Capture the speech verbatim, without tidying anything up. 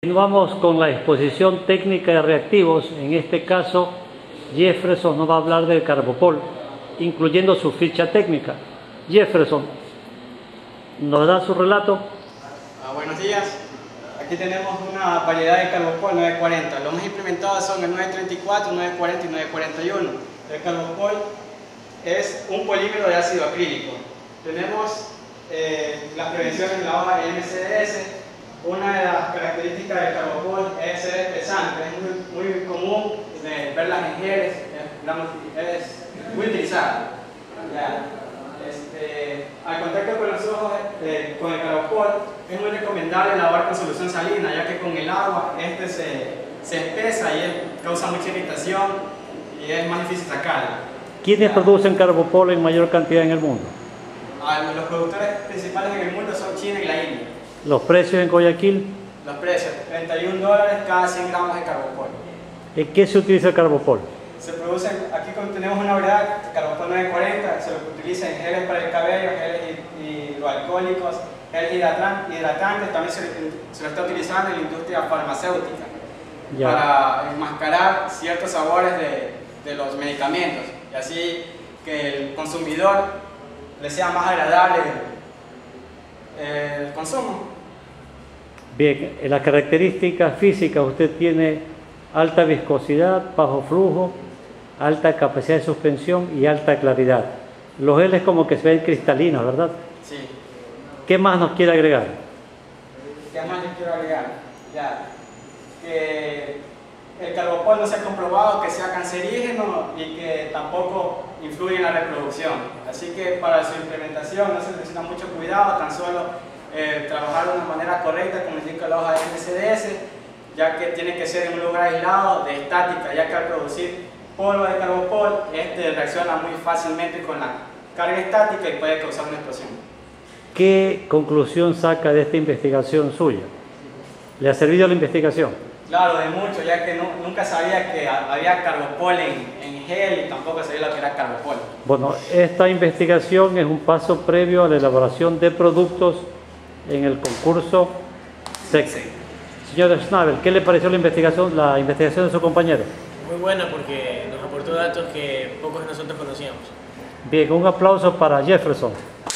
Vamos con la exposición técnica de reactivos. En este caso, Jefferson nos va a hablar del Carbopol, incluyendo su ficha técnica. Jefferson, ¿nos da su relato? Ah, buenos días. Aquí tenemos una variedad de Carbopol nueve cuarenta. Los más implementados son el nueve treinta y cuatro, nueve cuarenta y nueve cuarenta y uno. El Carbopol es un polímero de ácido acrílico. Tenemos eh, las prevenciones de la hoja M C D S. Una de las características del Carbopol es ser pesante. Es muy, muy común de verlas en geles, es, es muy utilizada. Ya. Este, al contacto con los ojos, eh, con el Carbopol, es muy recomendable lavar con solución salina, ya que con el agua este se, se espesa y él causa mucha irritación y es más difícil sacarlo. ¿Quiénes producen Carbopol en mayor cantidad en el mundo? Ah, los productores principales en el mundo son China y la India. ¿Los precios en Guayaquil? Los precios, treinta y un dólares cada cien gramos de Carbopol. ¿En qué se utiliza el Carbopol? Se produce, aquí tenemos una variedad, Carbopol nueve cuarenta, se lo utiliza en geles para el cabello, geles hidroalcohólicos, geles hidratantes, también se, se lo está utilizando en la industria farmacéutica ya. Para enmascarar ciertos sabores de, de los medicamentos y así que el consumidor le sea más agradable el, el consumo. Bien, en las características físicas usted tiene alta viscosidad, bajo flujo, alta capacidad de suspensión y alta claridad. Los geles como que se ven cristalinos, ¿verdad? Sí. ¿Qué más nos quiere agregar? ¿Qué más les quiero agregar? Ya, que el Carbopol no se ha comprobado que sea cancerígeno y que tampoco influye en la reproducción. Así que para su implementación no se necesita mucho cuidado, tan solo eh, trabajar de una manera correcta, como indica la hoja de M C D S, ya que tiene que ser en un lugar aislado de estática, ya que al producir polvo de Carbopol, este reacciona muy fácilmente con la carga estática y puede causar una explosión. ¿Qué conclusión saca de esta investigación suya? ¿Le ha servido la investigación? Claro, de mucho, ya que no, nunca sabía que había Carbopol en, en gel y tampoco sabía lo que era Carbopol. Bueno, esta investigación es un paso previo a la elaboración de productos en el concurso S E C. Señor Schnabel, ¿qué le pareció la investigación, la investigación de su compañero? Muy buena porque nos aportó datos que pocos de nosotros conocíamos. Bien, un aplauso para Jefferson.